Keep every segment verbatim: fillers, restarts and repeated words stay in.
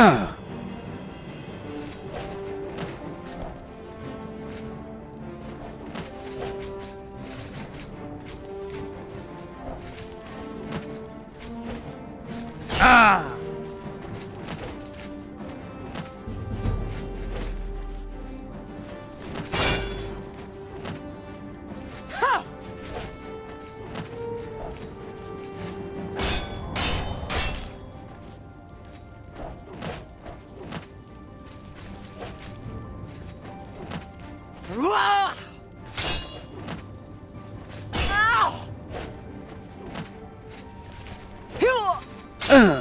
Ах! А! Уа! Ау! Хю! А!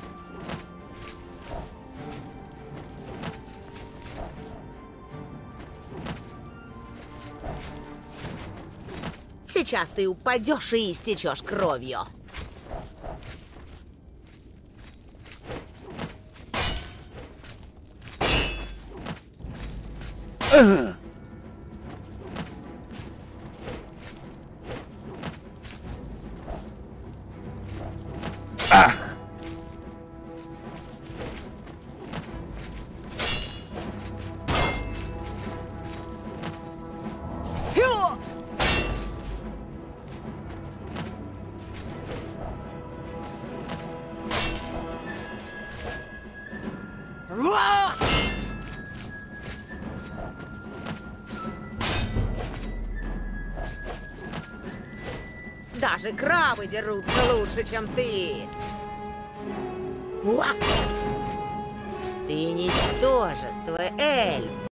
Сейчас ты упадешь и истечешь кровью. А! Ах! Хю! Уа! Даже крабы дерутся лучше, чем ты. Уа! Ты ничтожество, эльф.